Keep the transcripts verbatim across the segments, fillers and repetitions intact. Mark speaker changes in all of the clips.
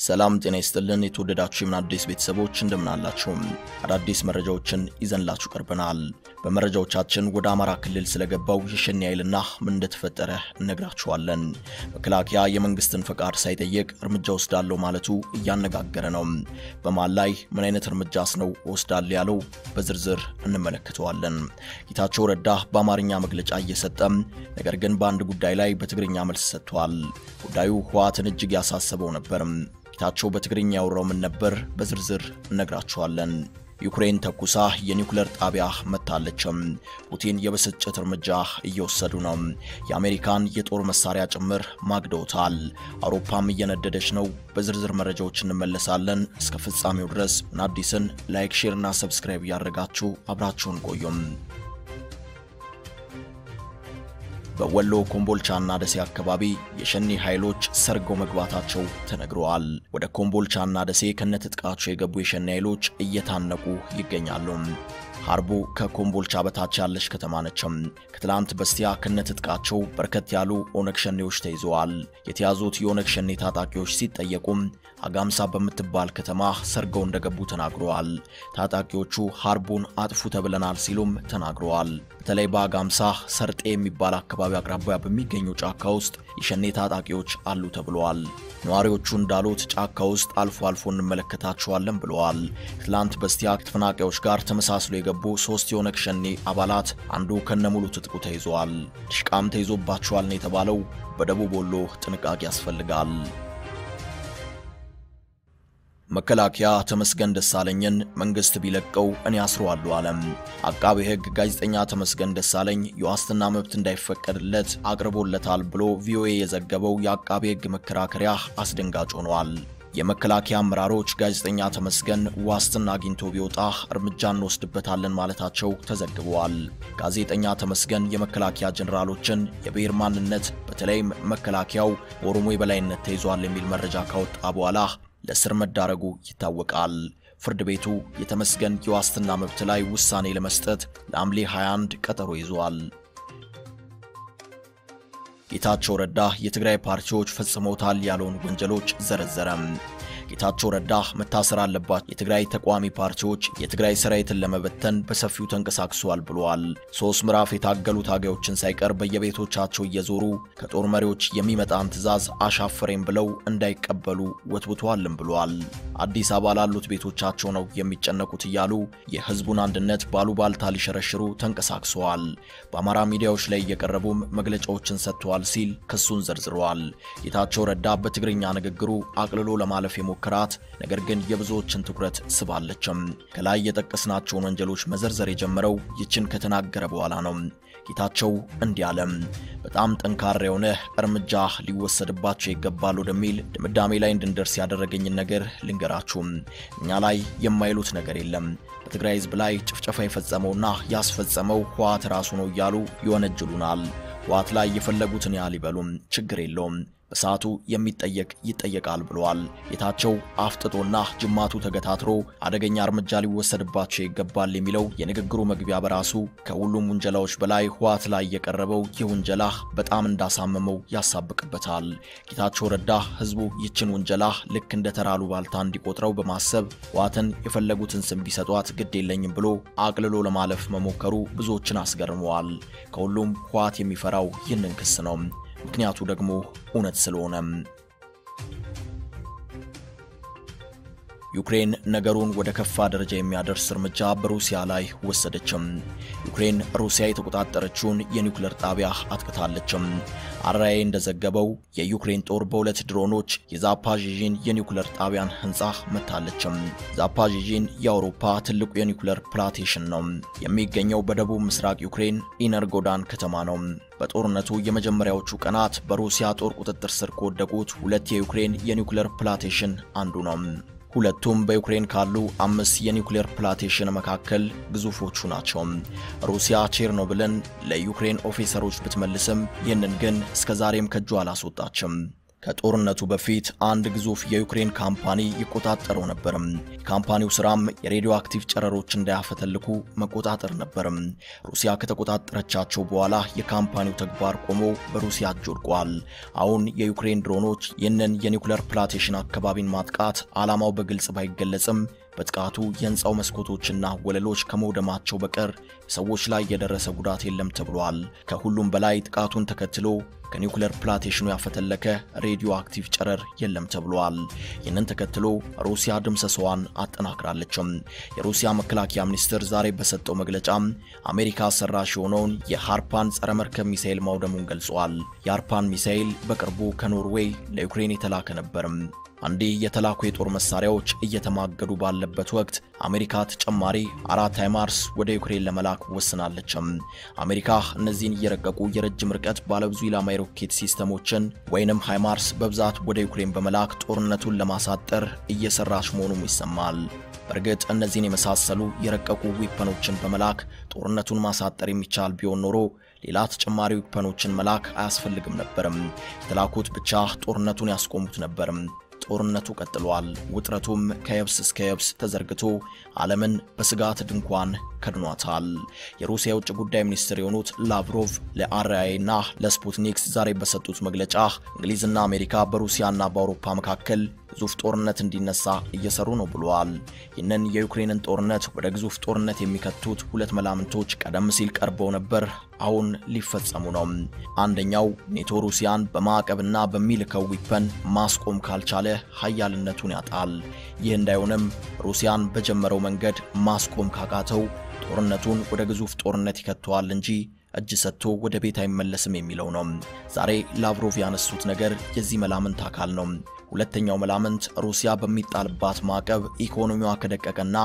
Speaker 1: ሰላም ጤና ይስጥልን የተወደዳችሁ የምናዲስ ቤተሰቦች እንደምን አላችሁ? አዳዲስ መረጃዎችን ይዘንላችሁ ቀርበናል። በመረጃዎቻችን ወደ አማራ ክልል ስለገባው የሸኔ ኃይልና ምን እንደተፈጠረ እነግራችኋለን። መከላከያ የመንግስትን ፈቃድ ሳይጠይቅ እርምጃ ወስዳለው ማለቱ እያነጋገረ ነው። በማል ላይ ምን አይነት እርምጃስ ነው ወስዳል ያለው በዝርዝር እንመለከተዋለን። ጌታቸው ረዳ በአማርኛ መግለጫ እየሰጠም ነገር ግን በአንድ ጉዳይ ላይ በትግርኛ መልስ ሰጥቷል። ጉዳዩ ህወሓትን እጅግ ያሳሰበው ነበር። ጌታቸው በትግርኛ ያወራው ምን ነበር በዝርዝር እነግራችኋለን። ዩክሬን ተኩሳ የኒውክሌር ጣቢያ መታለችም። ፑቲን የበሰጨት እርምጃ እየወሰዱ ነው። የአሜሪካን የጦር መሳሪያ ጭምር ማግደውታል። አውሮፓም እየነደደች ነው። በዝርዝር መረጃዎች እንመለሳለን። እስከ ፍጻሜው ድረስ ምናዲስን ላይክ፣ ሼር እና ሰብስክራይብ ያደርጋችሁ አብራችሁን ቆዩም። በወሎ ኮምቦልቻና ደሴ አካባቢ የሸኔ ኃይሎች ሰርገው መግባታቸው ተነግሯል። ወደ ኮምቦልቻና ደሴ ከነትጥቃቸው የገቡ የሸኔ ኃይሎች እየታነቁ ይገኛሉ። ሐርቡ ከኮምቦልቻ በታች ያለች ከተማ ነችም። ከትላንት በስቲያ ከነትጥቃቸው በርከት ያሉ ኦነግ ሸኔዎች ተይዘዋል። የተያዙት የኦነግ ሸኔ ታጣቂዎች ሲጠየቁም አጋምሳ በምትባል ከተማ ሰርገው እንደገቡ ተናግረዋል። ታጣቂዎቹ ሐርቡን አጥፉ ተብለናል ሲሉም ተናግረዋል። በተለይ በአጋምሳ ሰርጤ የሚባል አካባቢ አቅራቢያ በሚገኙ ጫካ ውስጥ የሸኔ ታጣቂዎች አሉ ተብሏል። ነዋሪዎቹ እንዳሉት ጫካ ውስጥ አልፎ አልፎ እንመለከታቸዋለን ብለዋል። ትላንት በስቲያ ከተፈናቃዮች ጋር ተመሳስሎ የገቡ ሶስት የኦነግ ሸኔ አባላት አንዱ ከነሙሉ ትጥቁ ተይዘዋል። ሽቃም ተይዞባቸዋል ነው የተባለው። በደቡብ ወሎ ጥንቃቄ ያስፈልጋል። መከላከያ ተመስገን ደሳለኝን መንግስት ቢለቀው እኔ አስረዋለሁ አለም። አቃቤ ሕግ ጋዜጠኛ ተመስገን ደሳለኝ የዋስትና መብት እንዳይፈቀድለት አቅርቦለታል ብሎ ቪኦኤ የዘገበው የአቃቤ ሕግ መከራከሪያ አስደንጋጭ ሆኗል። የመከላከያ አመራሮች ጋዜጠኛ ተመስገን ዋስትና አግኝቶ ቢወጣ እርምጃ እንወስድበታለን ማለታቸው ተዘግቧል። ጋዜጠኛ ተመስገን የመከላከያ ጀነራሎችን የብሔር ማንነት በተለይም መከላከያው በኦሮሞ የበላይነት ተይዟል የሚል መረጃ ካወጣ በኋላ ለስር መዳረጉ ይታወቃል። ፍርድ ቤቱ የተመስገን የዋስትና መብት ላይ ውሳኔ ለመስጠት ለሐምሌ ሃያ አንድ ቀጠሮ ይዟል። ጌታቸው ረዳ የትግራይ ፓርቲዎች ፈጽመውታል ያለውን ወንጀሎች ዘረዘረም። ጌታቸው ረዳ መታሰር አለባቸው የትግራይ ተቋሚ ፓርቲዎች የትግራይ ሰራዊትን ለመበተን በሰፊው ተንቀሳቅሰዋል ብለዋል። ሶስት ምዕራፍ የታገሉ ታጋዮችን ሳይቀር በየቤቶቻቸው እየዞሩ ከጦር መሪዎች የሚመጣን ትዕዛዝ አሻፈረኝ ብለው እንዳይቀበሉ ወትውተዋልም ብለዋል። አዲስ አበባ ላሉት ቤቶቻቸው ነው የሚጨነቁት እያሉ የህዝቡን አንድነት ባሉባልታ ሊሸረሽሩ ተንቀሳቅሰዋል። በአማራ ሚዲያዎች ላይ እየቀረቡም መግለጫዎችን ሰጥተዋል ሲል ክሱን ዘርዝረዋል። ጌታቸው ረዳ በትግርኛ ንግግሩ አቅልሎ ለማለፍ የሞከራት ነገር ግን የብዙዎችን ትኩረት ስባለችም። ከላይ የጠቀስናቸውን ወንጀሎች መዘርዘር የጀመረው ይችን ከተናገረ በኋላ ነው። ጌታቸው እንዲህ አለም። በጣም ጠንካራ የሆነ እርምጃ ሊወሰድባቸው ይገባል ወደሚል ድምዳሜ ላይ እንድንደርስ ያደረገኝን ነገር ልንገራችሁ። እኛ ላይ የማይሉት ነገር የለም። በትግራይ ህዝብ ላይ ጭፍጨፋ የፈጸመውና ያስፈጸመው ህወሓት ራሱ ነው እያሉ ይወነጅሉናል። ህወሓት ላይ የፈለጉትን ያህል ይበሉም ችግር የለውም። በሰዓቱ የሚጠየቅ ይጠየቃል ብለዋል። ጌታቸው አፍጥጦና ጅማቱ ተገታትሮ አደገኛ እርምጃ ሊወሰድባቸው ይገባል የሚለው የንግግሩ መግቢያ በራሱ ከሁሉም ውንጀላዎች በላይ ህወሓት ላይ የቀረበው የውንጀላ በጣም እንዳሳመመው ያሳብቅበታል። ጌታቸው ረዳ ህዝቡ ይችን ውንጀላ ልክ እንደ ተራሉ ባልታ እንዲቆጥረው በማሰብ ህወሓትን የፈለጉትን ስም ቢሰጧት ግድ የለኝም ብሎ አቅልሎ ለማለፍ መሞከሩ ብዙዎችን አስገርመዋል። ከሁሉም ህወሓት የሚፈራው ይህንን ክስ ነው። ምክንያቱ ደግሞ እውነት ስለሆነ። ዩክሬን ነገሩን ወደ ከፋ ደረጃ የሚያደርስ እርምጃ በሩሲያ ላይ ወሰደችም። ዩክሬን ሩሲያ የተቆጣጠረችውን የኒውክሌር ጣቢያ አጥቅታለችም። አራይ እንደዘገበው የዩክሬን ጦር በሁለት ድሮኖች የዛፓዥጂን የኒውክሌር ጣቢያን ህንጻ መታለችም። ዛፓዥጂን የአውሮፓ ትልቁ የኒውክሌር ፕላንቴሽን ነው። የሚገኘው በደቡብ ምስራቅ ዩክሬን ኢነርጎዳን ከተማ ነው። በጦርነቱ የመጀመሪያዎቹ ቀናት በሩሲያ ጦር ቁጥጥር ስር ከወደቁት ሁለት የዩክሬን የኒውክሌር ፕላንቴሽን አንዱ ነው። ሁለቱም በዩክሬን ካሉ አምስት የኒውክሌር ፕላንቴሽን መካከል ግዙፎቹ ናቸው። ሩሲያ ቼርኖብልን ለዩክሬን ኦፊሰሮች ብትመልስም ይህንን ግን እስከዛሬም ከጇ አላስወጣችም። ከጦርነቱ በፊት አንድ ግዙፍ የዩክሬን ካምፓኒ ይቆጣጠረው ነበር። ካምፓኒው ስራም የሬዲዮ አክቲቭ ጨረሮች እንዳያፈተልኩ መቆጣጠር ነበር። ሩሲያ ከተቆጣጠረቻቸው በኋላ የካምፓኒው ተግባር ቆሞ በሩሲያ እጅ ወድቋል። አሁን የዩክሬን ድሮኖች ይህንን የኒውክሌር ፕላንቴሽን አካባቢን ማጥቃት ዓላማው በግልጽ ባይገለጽም በጥቃቱ የህንጻው መስኮቶችና ወለሎች ከመውደማቸው በቀር ሰዎች ላይ የደረሰ ጉዳት የለም ተብሏል። ከሁሉም በላይ ጥቃቱን ተከትሎ ከኒውክሌር ፕላንቴሽኑ ያፈተለከ ሬዲዮ አክቲቭ ጨረር የለም ተብሏል። ይህንን ተከትሎ ሩሲያ ድምሰሷን አጠናክራለች። የሩሲያ መከላከያ ሚኒስትር ዛሬ በሰጠው መግለጫ አሜሪካ ሰራሽ የሆነውን የሃርፓን ጸረ መርከብ ሚሳኤል ማውደሙን ገልጿል። የሃርፓን ሚሳኤል በቅርቡ ከኖርዌይ ለዩክሬን የተላከ ነበር። አንዴ የተላኩ የጦር መሳሪያዎች እየተማገዱ ባለበት ወቅት አሜሪካ ተጨማሪ አራት ሃይማርስ ወደ ዩክሬን ለመላክ ወስናለች። አሜሪካ እነዚህን የረቀቁ የረጅም ርቀት ባለብዙ ኢላማ የሮኬት ሲስተሞችን ወይንም ሃይማርስ በብዛት ወደ ዩክሬን በመላክ ጦርነቱን ለማሳጠር እየሰራች መሆኑም ይሰማል። በርግጥ እነዚህን የመሳሰሉ የረቀቁ ዊፐኖችን በመላክ ጦርነቱን ማሳጠር የሚቻል ቢሆን ኖሮ ሌላ ተጨማሪ ዊፐኖችን መላክ አያስፈልግም ነበር። የተላኩት ብቻ ጦርነቱን ያስቆሙት ነበር። ጦርነቱ ቀጥሏል። ውጥረቱም ከየብስ እስከ የብስ ተዘርግቶ ዓለምን በስጋት ድንኳን ከድኗታል። የሩሲያ የውጭ ጉዳይ ሚኒስትር የሆኑት ላቭሮቭ ለአርአይና ለስፑትኒክስ ዛሬ በሰጡት መግለጫ እንግሊዝና አሜሪካ በሩሲያና በአውሮፓ መካከል ግዙፍ ጦርነት እንዲነሳ እየሰሩ ነው ብለዋል። ይህንን የዩክሬንን ጦርነት ወደ ግዙፍ ጦርነት የሚከቱት ሁለት መላምቶች ቀደም ሲል ቀርበው ነበር፣ አሁን ሊፈጸሙ ነው። አንደኛው ኔቶ ሩሲያን በማዕቀብና በሚልከው ዊፐን ማስቆም ካልቻለ ኃያልነቱን ያጣል። ይህ እንዳይሆንም ሩሲያን በጀመረው መንገድ ማስቆም ካቃተው ጦርነቱን ወደ ግዙፍ ጦርነት ይከተዋል እንጂ እጅ ሰጥቶ ወደ ቤት አይመለስም የሚለው ነው። ዛሬ ላቭሮቭ ያነሱት ነገር የዚህ መላምንት አካል ነው። ሁለተኛው መላምንት ሩሲያ በሚጣልባት ማዕቀብ ኢኮኖሚዋ ከደቀቀና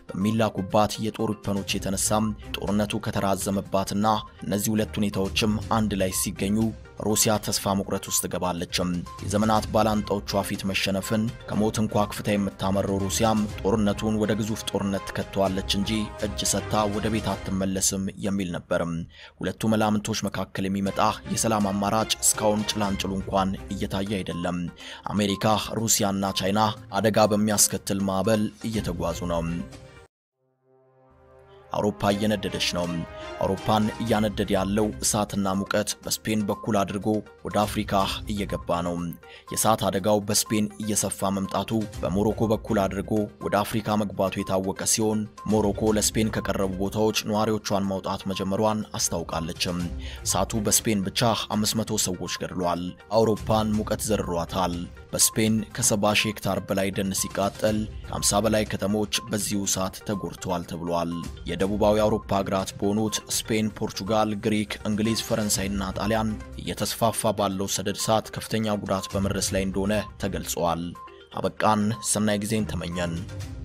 Speaker 1: በሚላኩባት የጦር ዊፐኖች የተነሳም ጦርነቱ ከተራዘመባትና እነዚህ ሁለት ሁኔታዎችም አንድ ላይ ሲገኙ ሩሲያ ተስፋ መቁረጥ ውስጥ ገባለች። የዘመናት ባላንጣዎቿ ፊት መሸነፍን ከሞት እንኳ ክፍታ የምታመረው ሩሲያም ጦርነቱን ወደ ግዙፍ ጦርነት ትከተዋለች እንጂ እጅ ሰጥታ ወደ ቤት አትመለስም የሚል ነበር። ሁለቱ መላምንቶች መካከል የሚመጣ የሰላም አማራጭ እስካሁን ጭላንጭሉ እንኳን እየታየ አይደለም። አሜሪካ፣ ሩሲያና ቻይና አደጋ በሚያስከትል ማዕበል እየተጓዙ ነው። አውሮፓ እየነደደች ነው። አውሮፓን እያነደደ ያለው እሳትና ሙቀት በስፔን በኩል አድርጎ ወደ አፍሪካ እየገባ ነው። የእሳት አደጋው በስፔን እየሰፋ መምጣቱ በሞሮኮ በኩል አድርጎ ወደ አፍሪካ መግባቱ የታወቀ ሲሆን ሞሮኮ ለስፔን ከቀረቡ ቦታዎች ነዋሪዎቿን ማውጣት መጀመሯን አስታውቃለች። እሳቱ በስፔን ብቻ አምስት መቶ ሰዎች ገድሏል። አውሮፓን ሙቀት ዘርሯታል። በስፔን ከሰባ ሺህ ሄክታር በላይ ደን ሲቃጠል ከሃምሳ በላይ ከተሞች በዚሁ እሳት ተጎድተዋል ተብሏል። የደቡባዊ አውሮፓ ሀገራት በሆኑት ስፔን፣ ፖርቹጋል፣ ግሪክ፣ እንግሊዝ፣ ፈረንሳይና ጣሊያን እየተስፋፋ ባለው ሰደድ እሳት ከፍተኛ ጉዳት በመድረስ ላይ እንደሆነ ተገልጿል። አበቃን። ሰናይ ጊዜን ተመኘን።